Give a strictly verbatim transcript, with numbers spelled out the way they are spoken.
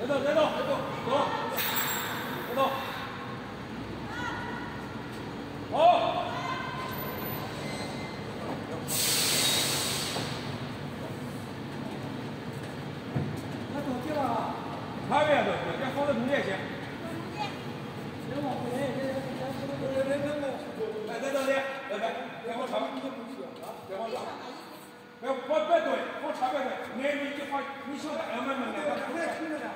别动，别动，别动，走，别动。好。那走近了，旁边走，别放在中间先。别往回，别别别别别别！哎，在这里，来来，别往长，别往长。 别别别对，往前边对，挨着一放，你小点，慢慢慢慢。